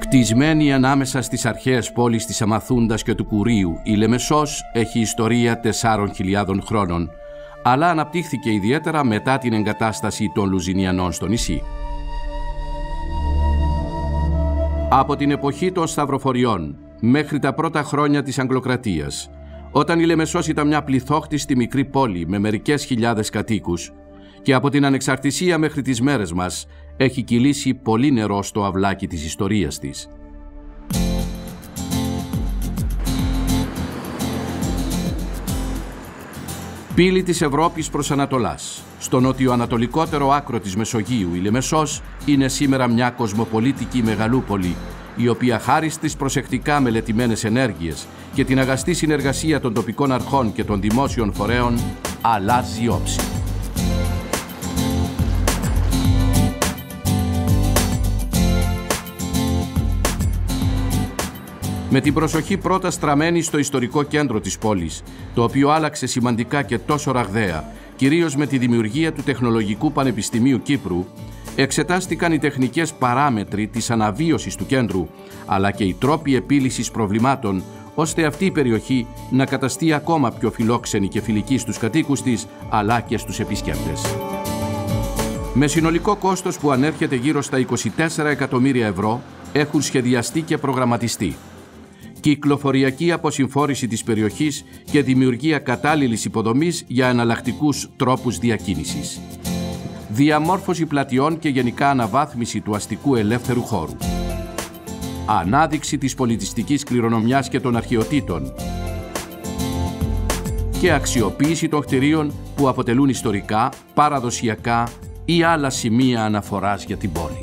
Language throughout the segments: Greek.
Χτισμένη ανάμεσα στις αρχαίες πόλεις της Αμαθούντας και του Κουρίου, η Λεμεσός έχει ιστορία 4.000 χρόνων, αλλά αναπτύχθηκε ιδιαίτερα μετά την εγκατάσταση των Λουζινιανών στο νησί. Από την εποχή των Σταυροφοριών μέχρι τα πρώτα χρόνια της Αγγλοκρατίας, όταν η Λεμεσός ήταν μια πληθόχτιστη μικρή πόλη με μερικές χιλιάδες κατοίκους, και από την ανεξαρτησία μέχρι τις μέρες μας έχει κυλήσει πολύ νερό στο αυλάκι της ιστορίας της. Πύλη της Ευρώπης προς Ανατολάς. Στο νοτιοανατολικότερο άκρο της Μεσογείου, η Λεμεσός είναι σήμερα μια κοσμοπολίτικη μεγαλούπολη, η οποία χάρη στις προσεκτικά μελετημένες ενέργειες και την αγαστή συνεργασία των τοπικών αρχών και των δημόσιων φορέων αλλάζει όψη. Με την προσοχή πρώτα στραμμένη στο ιστορικό κέντρο της πόλης, το οποίο άλλαξε σημαντικά και τόσο ραγδαία, κυρίως με τη δημιουργία του Τεχνολογικού Πανεπιστημίου Κύπρου, εξετάστηκαν οι τεχνικές παράμετροι της αναβίωσης του κέντρου, αλλά και οι τρόποι επίλυσης προβλημάτων, ώστε αυτή η περιοχή να καταστεί ακόμα πιο φιλόξενη και φιλική στους κατοίκους της, αλλά και στους επισκέπτες. Με συνολικό κόστος που ανέρχεται γύρω στα 24 εκατομμύρια ευρώ, έχουν σχεδιαστεί και προγραμματιστεί κυκλοφοριακή αποσυμφόρηση της περιοχής και δημιουργία κατάλληλης υποδομής για εναλλακτικούς τρόπους διακίνησης. Διαμόρφωση πλατιών και γενικά αναβάθμιση του αστικού ελεύθερου χώρου. Ανάδειξη της πολιτιστικής κληρονομιάς και των αρχαιοτήτων. Και αξιοποίηση των κτηρίων που αποτελούν ιστορικά, παραδοσιακά ή άλλα σημεία αναφοράς για την πόλη.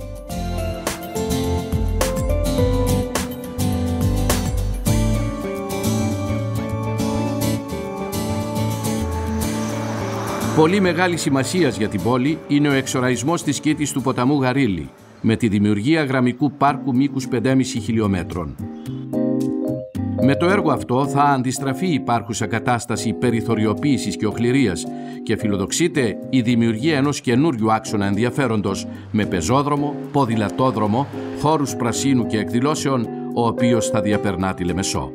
Πολύ μεγάλη σημασίας για την πόλη είναι ο εξοραϊσμός της κήτης του ποταμού Γαρίλη, με τη δημιουργία γραμμικού πάρκου μήκους 5,5 χιλιόμετρων. Με το έργο αυτό θα αντιστραφεί η υπάρχουσα κατάσταση περιθωριοποίησης και οχληρίας και φιλοδοξείται η δημιουργία ενός καινούριου άξονα ενδιαφέροντος με πεζόδρομο, ποδηλατόδρομο, χώρους πρασίνου και εκδηλώσεων, ο οποίος θα διαπερνά τη Λεμεσό.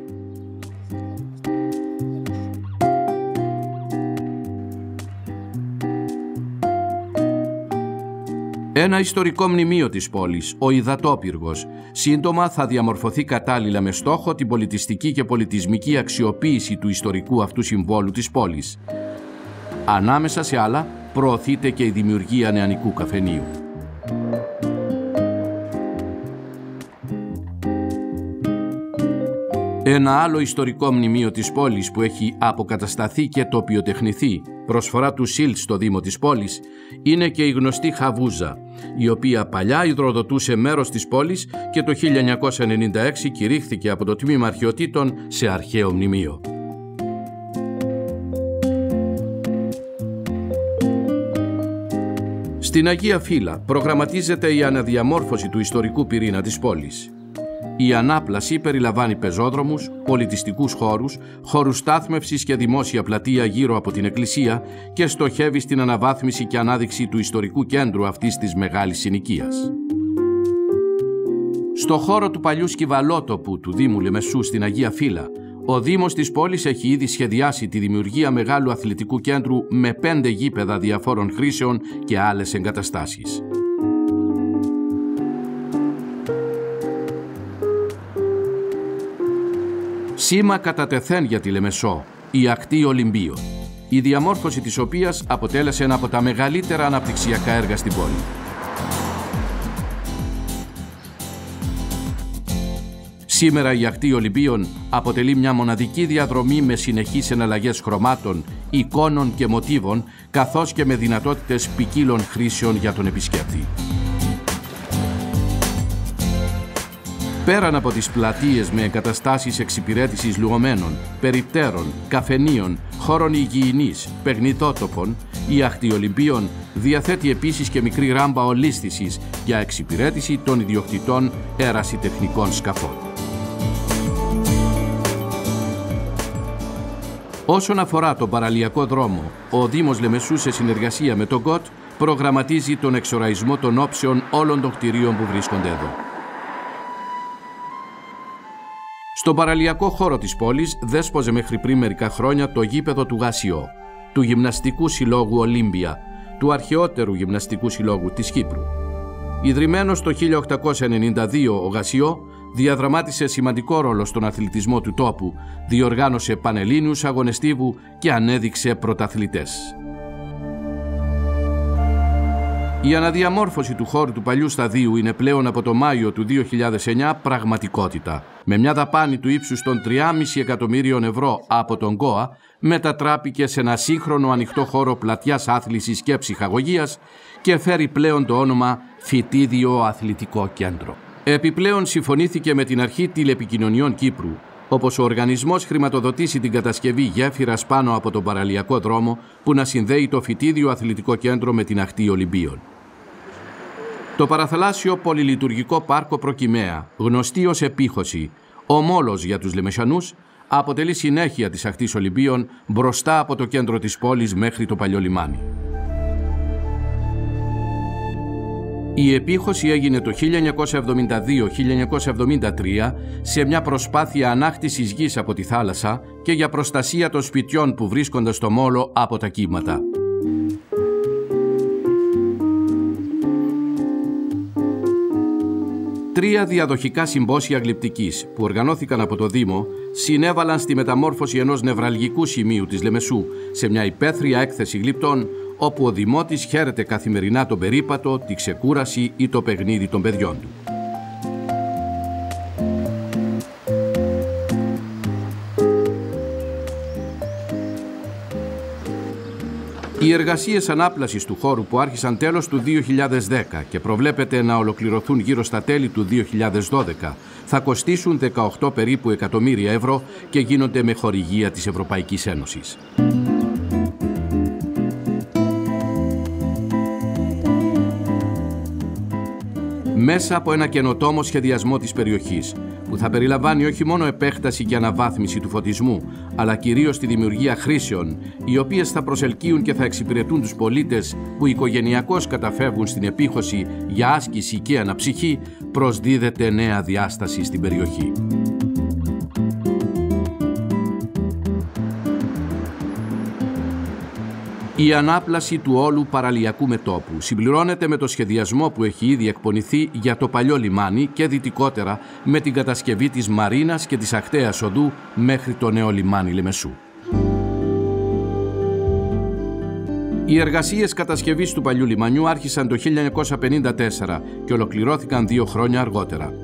Ένα ιστορικό μνημείο της πόλης, ο Υδατόπυργος, σύντομα θα διαμορφωθεί κατάλληλα με στόχο την πολιτιστική και πολιτισμική αξιοποίηση του ιστορικού αυτού συμβόλου της πόλης. Ανάμεσα σε άλλα, προωθείται και η δημιουργία νεανικού καφενείου. Ένα άλλο ιστορικό μνημείο της πόλης που έχει αποκατασταθεί και τοπιοτεχνηθεί, προσφορά του ΣΥΛΤ στο Δήμο της πόλης, είναι και η γνωστή Χαβούζα, η οποία παλιά υδροδοτούσε μέρος της πόλης και το 1996 κηρύχθηκε από το Τμήμα Αρχαιοτήτων σε αρχαίο μνημείο. Στην Αγία Φύλλα προγραμματίζεται η αναδιαμόρφωση του ιστορικού πυρήνα της πόλης. Η ανάπλαση περιλαμβάνει πεζόδρομους, πολιτιστικούς χώρους, χώρους στάθμευσης και δημόσια πλατεία γύρω από την εκκλησία και στοχεύει στην αναβάθμιση και ανάδειξη του ιστορικού κέντρου αυτής της μεγάλης συνοικίας. Στο χώρο του παλιού σκυβαλότοπου του Δήμου Λεμεσού στην Αγία Φύλλα, ο Δήμος της πόλης έχει ήδη σχεδιάσει τη δημιουργία μεγάλου αθλητικού κέντρου με 5 γήπεδα διαφόρων χρήσεων και άλλες εγκαταστάσεις. Σήμα κατά τεθέν για τη Λεμεσό, η ακτή Ολυμπίων, η διαμόρφωση της οποίας αποτέλεσε ένα από τα μεγαλύτερα αναπτυξιακά έργα στην πόλη. Σήμερα η ακτή Ολυμπίων αποτελεί μια μοναδική διαδρομή με συνεχείς εναλλαγές χρωμάτων, εικόνων και μοτίβων, καθώς και με δυνατότητες ποικίλων χρήσεων για τον επισκέπτη. Πέραν από τις πλατείες με εγκαταστάσεις εξυπηρέτησης λουωμένων, περιπτέρων, καφενείων, χώρων υγιεινής, παιχνιδότοπων, η ακτή Ολυμπίων διαθέτει επίσης και μικρή ράμπα ολίσθησης για εξυπηρέτηση των ιδιοκτητών ερασιτεχνικών σκαφών. Όσον αφορά τον παραλιακό δρόμο, ο Δήμος Λεμεσού σε συνεργασία με τον ΚΟΤ προγραμματίζει τον εξοραϊσμό των όψεων όλων των κτηρίων που βρίσκονται εδώ. Στον παραλιακό χώρο της πόλης δέσποζε μέχρι πριν μερικά χρόνια το γήπεδο του Γασιό, του Γυμναστικού Συλλόγου Ολύμπια, του αρχαιότερου γυμναστικού συλλόγου της Κύπρου. Ιδρυμένος το 1892, ο Γασιό διαδραμάτισε σημαντικό ρόλο στον αθλητισμό του τόπου, διοργάνωσε πανελλήνιους αγωνιστήβου και ανέδειξε πρωταθλητές. Η αναδιαμόρφωση του χώρου του παλιού σταδίου είναι πλέον από το Μάιο του 2009 πραγματικότητα. Με μια δαπάνη του ύψους των 3,5 εκατομμύριων ευρώ από τον ΚΟΑ, μετατράπηκε σε ένα σύγχρονο ανοιχτό χώρο πλατιάς άθλησης και ψυχαγωγίας και φέρει πλέον το όνομα Φυτίδιο Αθλητικό Κέντρο. Επιπλέον συμφωνήθηκε με την Αρχή Τηλεπικοινωνιών Κύπρου, όπως ο οργανισμός χρηματοδοτήσει την κατασκευή γέφυρας πάνω από τον παραλιακό δρόμο που να συνδέει το Φυτίδιο Αθλητικό Κέντρο με την ακτή Ολυμπίων. Το παραθαλάσσιο πολυλειτουργικό πάρκο Προκυμαία, γνωστή ως επίχωση, ομόλος για τους Λεμεσανούς, αποτελεί συνέχεια της ακτής Ολυμπίων μπροστά από το κέντρο της πόλης μέχρι το παλιό λιμάνι. Η επίχωση έγινε το 1972-1973 σε μια προσπάθεια ανάκτησης γης από τη θάλασσα και για προστασία των σπιτιών που βρίσκονται στο μόλο από τα κύματα. Τρία διαδοχικά συμπόσια γλυπτικής που οργανώθηκαν από το Δήμο συνέβαλαν στη μεταμόρφωση ενός νευραλγικού σημείου της Λεμεσού σε μια υπαίθρια έκθεση γλυπτών, όπου ο Δημότης χαίρεται καθημερινά τον περίπατο, τη ξεκούραση ή το παιχνίδι των παιδιών του. Οι εργασίες ανάπλασης του χώρου που άρχισαν τέλος του 2010 και προβλέπεται να ολοκληρωθούν γύρω στα τέλη του 2012 θα κοστίσουν 18 περίπου εκατομμύρια ευρώ και γίνονται με χορηγία της Ευρωπαϊκής Ένωσης. Μέσα από ένα καινοτόμο σχεδιασμό της περιοχής, που θα περιλαμβάνει όχι μόνο επέκταση και αναβάθμιση του φωτισμού, αλλά κυρίως τη δημιουργία χρήσεων, οι οποίες θα προσελκύουν και θα εξυπηρετούν τους πολίτες που οικογενειακώς καταφεύγουν στην επίχωση για άσκηση και αναψυχή, προσδίδεται νέα διάσταση στην περιοχή. Η ανάπλαση του όλου παραλιακού μετώπου συμπληρώνεται με το σχεδιασμό που έχει ήδη εκπονηθεί για το παλιό λιμάνι και δυτικότερα με την κατασκευή της μαρίνας και της ακτέας οδού μέχρι το νέο λιμάνι Λεμεσού. Οι εργασίες κατασκευής του παλιού λιμανιού άρχισαν το 1954 και ολοκληρώθηκαν 2 χρόνια αργότερα.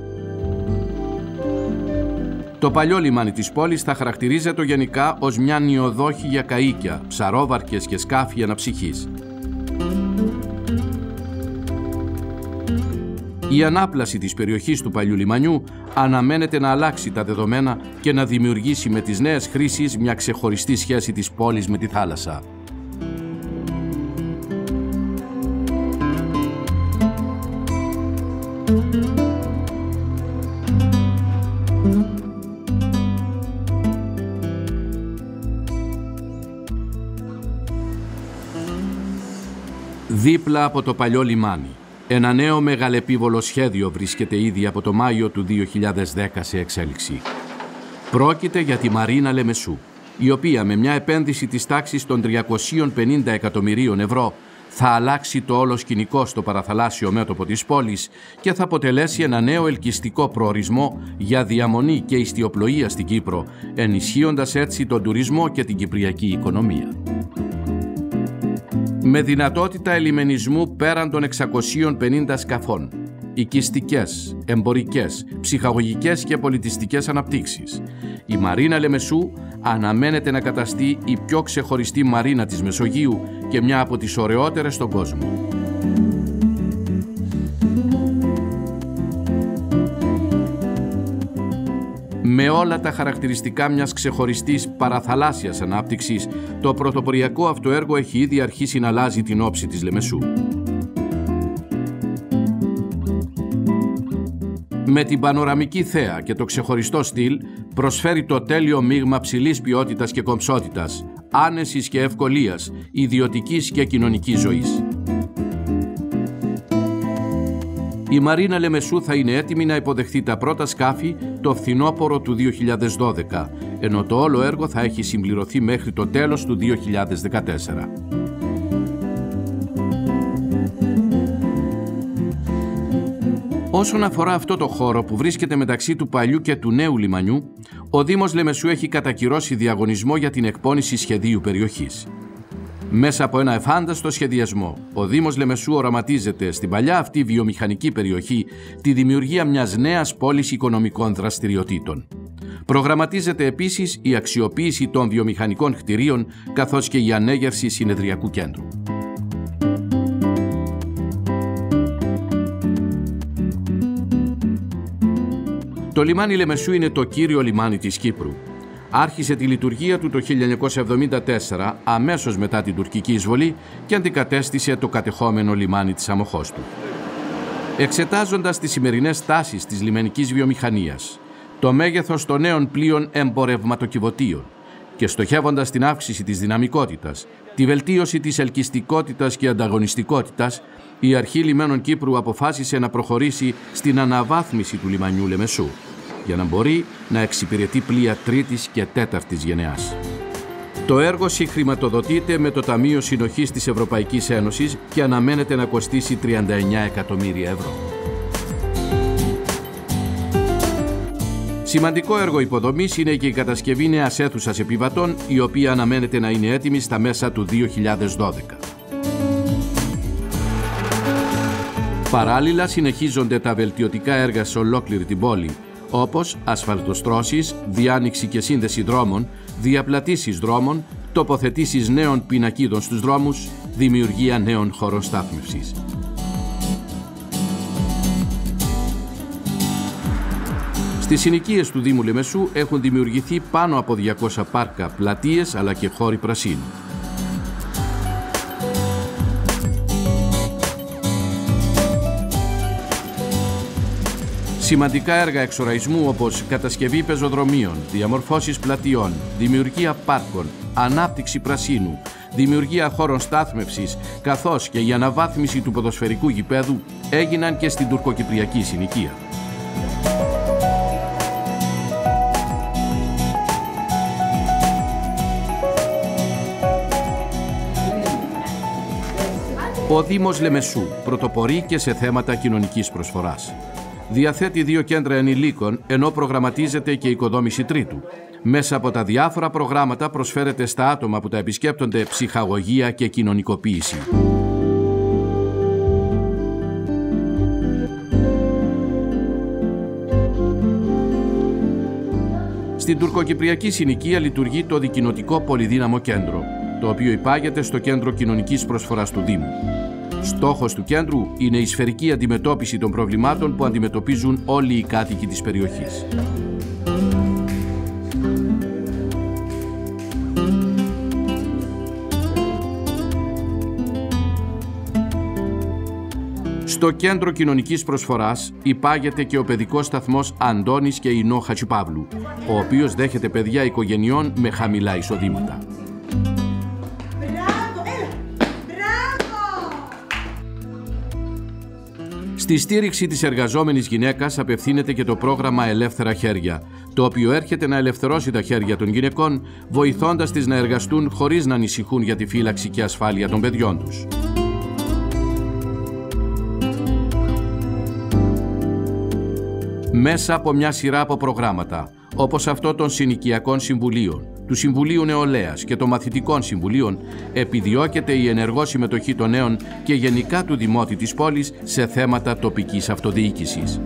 Το παλιό λιμάνι της πόλης θα χαρακτηρίζεται γενικά ως μια νιοδόχη για καΐκια, ψαρόβαρκες και σκάφη αναψυχής. Η ανάπλαση της περιοχής του παλιού λιμανιού αναμένεται να αλλάξει τα δεδομένα και να δημιουργήσει με τις νέες χρήσεις μια ξεχωριστή σχέση της πόλης με τη θάλασσα. Δίπλα από το παλιό λιμάνι, ένα νέο μεγαλεπίβολο σχέδιο βρίσκεται ήδη από το Μάιο του 2010 σε εξέλιξη. Πρόκειται για τη Μαρίνα Λεμεσού, η οποία με μια επένδυση της τάξης των 350 εκατομμυρίων ευρώ θα αλλάξει το όλο σκηνικό στο παραθαλάσσιο μέτωπο της πόλης και θα αποτελέσει ένα νέο ελκυστικό προορισμό για διαμονή και ιστιοπλοεία στην Κύπρο, ενισχύοντας έτσι τον τουρισμό και την κυπριακή οικονομία. Με δυνατότητα ελιμενισμού πέραν των 650 σκαφών, οικιστικές, εμπορικές, ψυχαγωγικές και πολιτιστικές αναπτύξεις, η Μαρίνα Λεμεσού αναμένεται να καταστεί η πιο ξεχωριστή μαρίνα της Μεσογείου και μια από τις ωραιότερες στον κόσμο. Με όλα τα χαρακτηριστικά μιας ξεχωριστής παραθαλάσσιας ανάπτυξης, το πρωτοποριακό αυτό έργο έχει ήδη αρχίσει να αλλάζει την όψη της Λεμεσού. Με την πανοραμική θέα και το ξεχωριστό στυλ προσφέρει το τέλειο μείγμα ψηλής ποιότητας και κομψότητας, άνεσης και ευκολίας, ιδιωτικής και κοινωνικής ζωής. Η Μαρίνα Λεμεσού θα είναι έτοιμη να υποδεχθεί τα πρώτα σκάφη το φθινόπωρο του 2012, ενώ το όλο έργο θα έχει συμπληρωθεί μέχρι το τέλος του 2014. Όσον αφορά αυτό το χώρο που βρίσκεται μεταξύ του παλιού και του νέου λιμανιού, ο Δήμος Λεμεσού έχει κατακυρώσει διαγωνισμό για την εκπόνηση σχεδίου περιοχής. Μέσα από ένα εφάνταστο σχεδιασμό, ο Δήμος Λεμεσού οραματίζεται στην παλιά αυτή βιομηχανική περιοχή τη δημιουργία μιας νέας πόλης οικονομικών δραστηριοτήτων. Προγραμματίζεται επίσης η αξιοποίηση των βιομηχανικών κτηρίων καθώς και η ανέγερση συνεδριακού κέντρου. Το λιμάνι Λεμεσού είναι το κύριο λιμάνι της Κύπρου. Άρχισε τη λειτουργία του το 1974, αμέσως μετά την τουρκική εισβολή, και αντικατέστησε το κατεχόμενο λιμάνι της Αμοχώστου. Εξετάζοντας τις σημερινές τάσεις της λιμενικής βιομηχανίας, το μέγεθος των νέων πλοίων εμπορευματοκιβωτίων και στοχεύοντας την αύξηση της δυναμικότητας, τη βελτίωση της ελκυστικότητας και ανταγωνιστικότητας, η Αρχή Λιμένων Κύπρου αποφάσισε να προχωρήσει στην αναβάθμιση του λιμανιού Λεμεσού, για να μπορεί να εξυπηρετεί πλοία τρίτης και τέταρτης γενεάς. Το έργο συγχρηματοδοτείται με το Ταμείο Συνοχής της Ευρωπαϊκής Ένωσης και αναμένεται να κοστίσει 39 εκατομμύρια ευρώ. Σημαντικό έργο υποδομής είναι και η κατασκευή νέας αίθουσας επιβατών, η οποία αναμένεται να είναι έτοιμη στα μέσα του 2012. Παράλληλα, συνεχίζονται τα βελτιωτικά έργα σε ολόκληρη την πόλη, όπως ασφαλτοστρώσεις, διάνοιξη και σύνδεση δρόμων, διαπλατήσεις δρόμων, τοποθετήσεις νέων πινακίδων στους δρόμους, δημιουργία νέων χώρων στάθμευσης. Στις συνοικίες του Δήμου Λεμεσού έχουν δημιουργηθεί πάνω από 200 πάρκα, πλατείες αλλά και χώροι πρασίνου. Σημαντικά έργα εξοραϊσμού όπως κατασκευή πεζοδρομίων, διαμορφώσεις πλατιών, δημιουργία πάρκων, ανάπτυξη πρασίνου, δημιουργία χώρων στάθμευσης καθώς και η αναβάθμιση του ποδοσφαιρικού γηπέδου έγιναν και στην τουρκοκυπριακή συνοικία. Ο Δήμος Λεμεσού πρωτοπορεί και σε θέματα κοινωνικής προσφοράς. Διαθέτει 2 κέντρα ενηλίκων, ενώ προγραμματίζεται και η οικοδόμηση τρίτου. Μέσα από τα διάφορα προγράμματα προσφέρεται στα άτομα που τα επισκέπτονται ψυχαγωγία και κοινωνικοποίηση. Στην τουρκοκυπριακή συνοικία λειτουργεί το δικοινοτικό πολυδύναμο κέντρο, το οποίο υπάγεται στο Κέντρο Κοινωνικής Προσφοράς του Δήμου. Στόχος του κέντρου είναι η σφαιρική αντιμετώπιση των προβλημάτων που αντιμετωπίζουν όλοι οι κάτοικοι της περιοχής. Στο Κέντρο Κοινωνικής Προσφοράς υπάγεται και ο παιδικός σταθμός Αντώνης και Ινώ Χατζηπαύλου, ο οποίος δέχεται παιδιά οικογενειών με χαμηλά εισοδήματα. Στη στήριξη της εργαζόμενης γυναίκας απευθύνεται και το πρόγραμμα Ελεύθερα Χέρια, το οποίο έρχεται να ελευθερώσει τα χέρια των γυναικών, βοηθώντας τις να εργαστούν χωρίς να ανησυχούν για τη φύλαξη και ασφάλεια των παιδιών τους. Μέσα από μια σειρά από προγράμματα, όπως αυτό των συνοικιακών συμβουλίων, του Συμβουλίου Νεολαίας και των Μαθητικών Συμβουλίων, επιδιώκεται η ενεργό συμμετοχή των νέων και γενικά του δημότη της πόλης σε θέματα τοπικής αυτοδιοίκησης.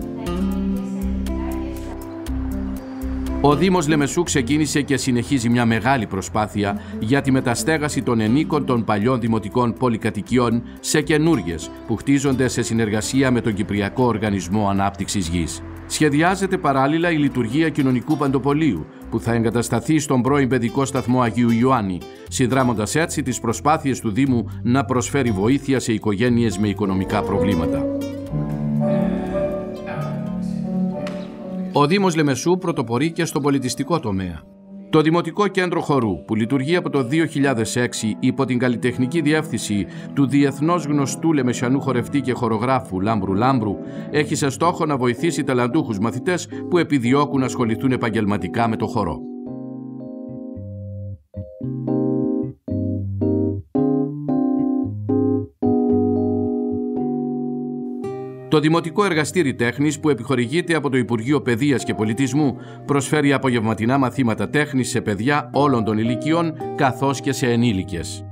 Ο Δήμος Λεμεσού ξεκίνησε και συνεχίζει μια μεγάλη προσπάθεια για τη μεταστέγαση των ενίκων των παλιών δημοτικών πολυκατοικιών σε καινούριες που χτίζονται σε συνεργασία με τον Κυπριακό Οργανισμό Ανάπτυξης Γης. Σχεδιάζεται παράλληλα η λειτουργία κοινωνικού παντοπολίου που θα εγκατασταθεί στον πρώην παιδικό σταθμό Αγίου Ιωάννη, συνδράμοντας έτσι τις προσπάθειες του Δήμου να προσφέρει βοήθεια σε οικογένειες με οικονομικά προβλήματα. Ο Δήμος Λεμεσού πρωτοπορεί και στον πολιτιστικό τομέα. Το Δημοτικό Κέντρο Χορού, που λειτουργεί από το 2006 υπό την καλλιτεχνική διεύθυνση του διεθνώς γνωστού λεμεσιανού χορευτή και χορογράφου Λάμπρου Λάμπρου, έχει σε στόχο να βοηθήσει ταλαντούχους μαθητές που επιδιώκουν να ασχοληθούν επαγγελματικά με το χορό. Το Δημοτικό Εργαστήρι Τέχνης, που επιχορηγείται από το Υπουργείο Παιδείας και Πολιτισμού, προσφέρει απογευματινά μαθήματα τέχνης σε παιδιά όλων των ηλικιών, καθώς και σε ενήλικες.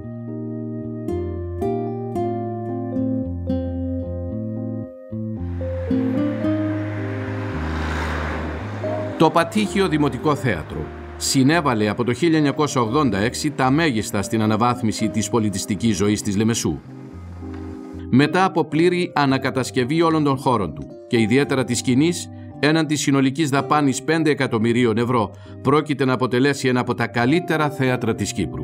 Το Πατήχιο Δημοτικό Θέατρο συνέβαλε από το 1986 τα μέγιστα στην αναβάθμιση της πολιτιστικής ζωής της Λεμεσού. Μετά από πλήρη ανακατασκευή όλων των χώρων του και ιδιαίτερα της σκηνής, έναντι συνολικής δαπάνης 5 εκατομμυρίων ευρώ, πρόκειται να αποτελέσει ένα από τα καλύτερα θέατρα της Κύπρου.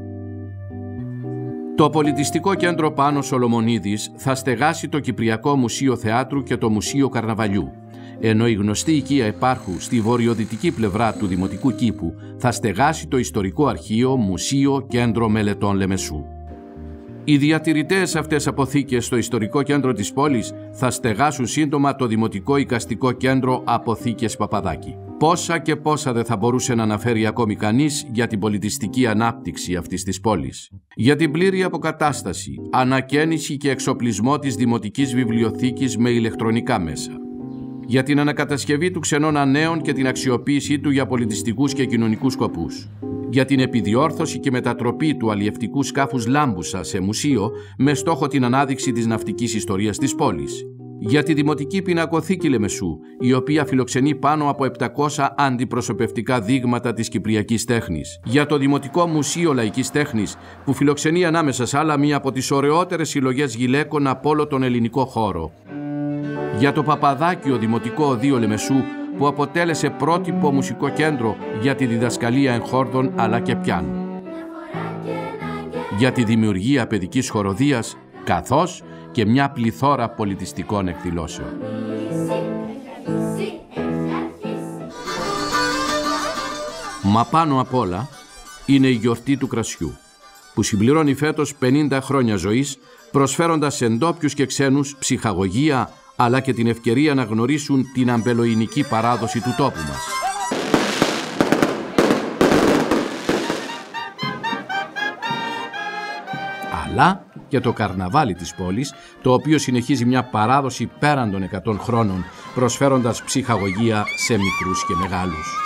Το Πολιτιστικό Κέντρο Πάνος Σολομονίδης θα στεγάσει το Κυπριακό Μουσείο Θεάτρου και το Μουσείο Καρναβαλιού, ενώ η γνωστή οικία Επάρχου στη βορειοδυτική πλευρά του Δημοτικού Κήπου θα στεγάσει το Ιστορικό Αρχείο Μουσείο Κέντρο Μελετών Λεμεσού. Οι διατηρητές αυτές αποθήκες στο Ιστορικό Κέντρο της πόλης θα στεγάσουν σύντομα το Δημοτικό Οικαστικό Κέντρο Αποθήκες Παπαδάκη. Πόσα και πόσα δεν θα μπορούσε να αναφέρει ακόμη κανείς για την πολιτιστική ανάπτυξη αυτής της πόλης. Για την πλήρη αποκατάσταση, ανακαίνιση και εξοπλισμό της Δημοτικής Βιβλιοθήκης με ηλεκτρονικά μέσα. Για την ανακατασκευή του ξενώνα νέων και την αξιοποίησή του για πολιτιστικούς και κοινωνικούς σκοπούς. Για την επιδιόρθωση και μετατροπή του αλλιευτικού σκάφους Λάμπουσα σε μουσείο με στόχο την ανάδειξη της ναυτικής ιστορίας της πόλης. Για τη Δημοτική Πινακοθήκη Λεμεσού, η οποία φιλοξενεί πάνω από 700 αντιπροσωπευτικά δείγματα της κυπριακής τέχνης. Για το Δημοτικό Μουσείο Λαϊκής Τέχνης, που φιλοξενεί ανάμεσα σε άλλα μία από τις ωραιότερες συλλογές γυλαίκων από όλο τον ελληνικό χώρο. Για το Παπαδάκιο Δημοτικό Οδείο Λεμεσού, που αποτέλεσε πρότυπο μουσικό κέντρο για τη διδασκαλία εγχόρδων αλλά και πιάνου. Για τη δημιουργία παιδικής χοροδίας, καθώς και μια πληθώρα πολιτιστικών εκδηλώσεων. Μα πάνω απ' όλα είναι η γιορτή του κρασιού, που συμπληρώνει φέτος 50 χρόνια ζωής, προσφέροντας σε ντόπιους και ξένους ψυχαγωγία, αλλά και την ευκαιρία να γνωρίσουν την αμπελοϊνική παράδοση του τόπου μας. Αλλά και το καρναβάλι της πόλης, το οποίο συνεχίζει μια παράδοση πέραν των 100 χρόνων, προσφέροντας ψυχαγωγία σε μικρούς και μεγάλους.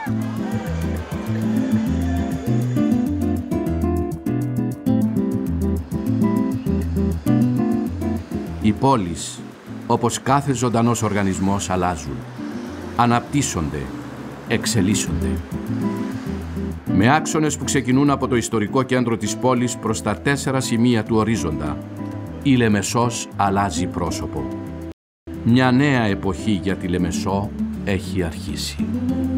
Οι πόλεις, όπως κάθε ζωντανός οργανισμός, αλλάζουν, αναπτύσσονται, εξελίσσονται. Με άξονες που ξεκινούν από το ιστορικό κέντρο της πόλης προς τα 4 σημεία του ορίζοντα, η Λεμεσός αλλάζει πρόσωπο. Μια νέα εποχή για τη Λεμεσό έχει αρχίσει.